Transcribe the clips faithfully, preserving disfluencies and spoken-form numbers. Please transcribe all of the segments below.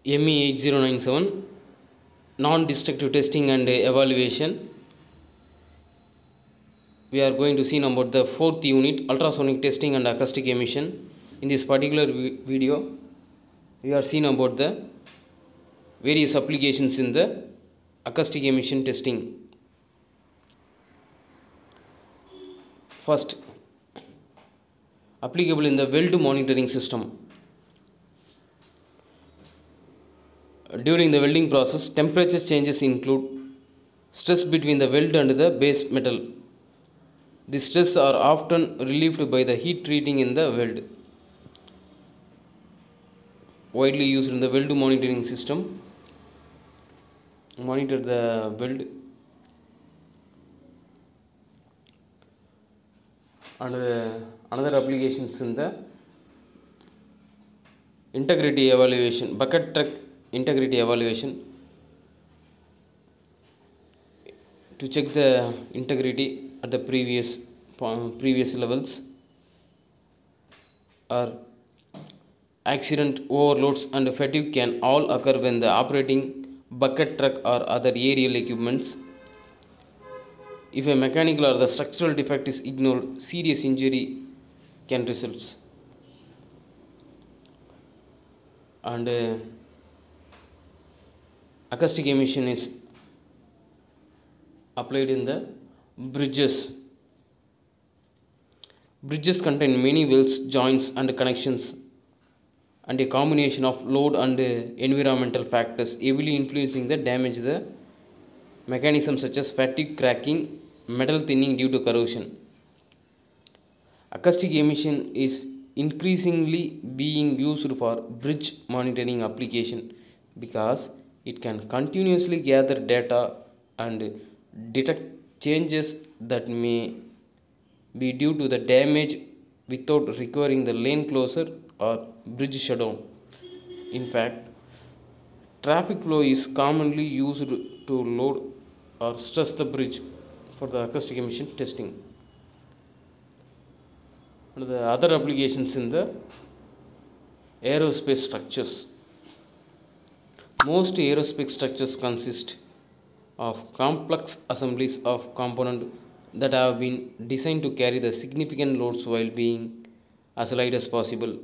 M E eight zero nine seven non-destructive testing and evaluation. We are going to see about the fourth unit, ultrasonic testing and acoustic emission. In this particular video, we are seeing about the various applications in the acoustic emission testing. First, applicable in the weld monitoring system. During the welding process, temperature changes include stress between the weld and the base metal. These stresses are often relieved by the heat treating in the weld. Widely used in the weld monitoring system. Monitor the weld. And uh, another applications in the integrity evaluation, bucket truck integrity evaluation, to check the integrity at the previous previous levels, or accident, overloads and fatigue can all occur when the operating bucket truck or other aerial equipments. If a mechanical or the structural defect is ignored, serious injury can result. And uh, acoustic emission is applied in the bridges. Bridges contain many welds, joints and connections, and a combination of load and uh, environmental factors heavily influencing the damage the mechanisms such as fatigue, cracking, metal thinning due to corrosion. Acoustic emission is increasingly being used for bridge monitoring application because it can continuously gather data and detect changes that may be due to the damage without requiring the lane closure or bridge shutdown. In fact, traffic flow is commonly used to load or stress the bridge for the acoustic emission testing. And the other applications in the aerospace structures. Most aerospace structures consist of complex assemblies of components that have been designed to carry the significant loads while being as light as possible.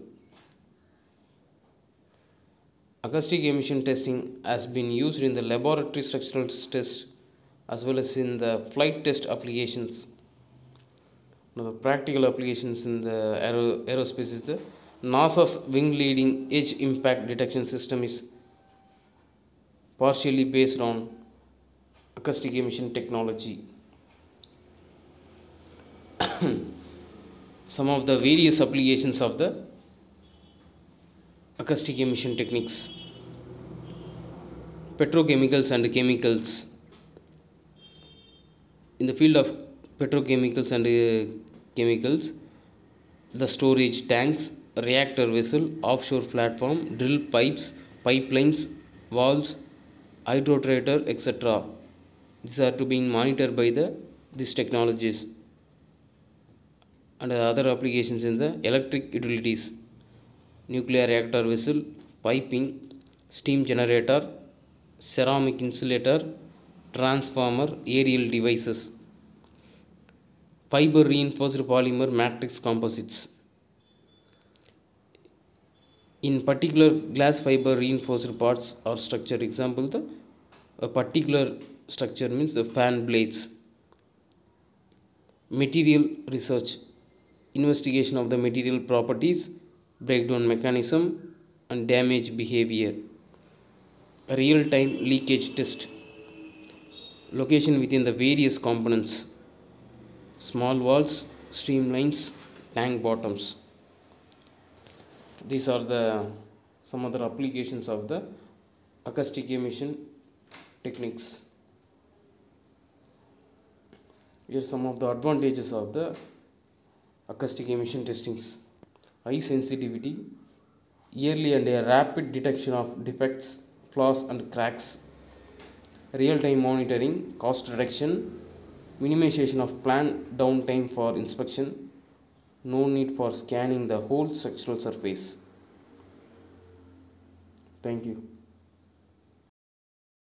Acoustic emission testing has been used in the laboratory structural test as well as in the flight test applications. Now, the practical applications in the aero aerospace is the NASA's wing leading edge impact detection system is partially based on acoustic emission technology. Some of the various applications of the acoustic emission techniques. Petrochemicals and chemicals. In the field of petrochemicals and uh, chemicals, the storage tanks, reactor vessel, offshore platform, drill pipes, pipelines, valves, hydrotreator, et cetera. These are to be monitored by the these technologies. And other applications in the electric utilities, nuclear reactor vessel, piping, steam generator, ceramic insulator, transformer, aerial devices, fiber reinforced polymer matrix composites. In particular, glass fiber reinforced parts or structure. Example, the a particular structure means the fan blades. Material research, investigation of the material properties, breakdown mechanism and damage behavior. Real-time leakage test, location within the various components, small valves, streamlines, tank bottoms. These are the some other applications of the acoustic emission techniques. Here are some of the advantages of the acoustic emission testings. High sensitivity, early and a rapid detection of defects, flaws and cracks, real-time monitoring, cost reduction, minimization of planned downtime for inspection, no need for scanning the whole structural surface. Thank you.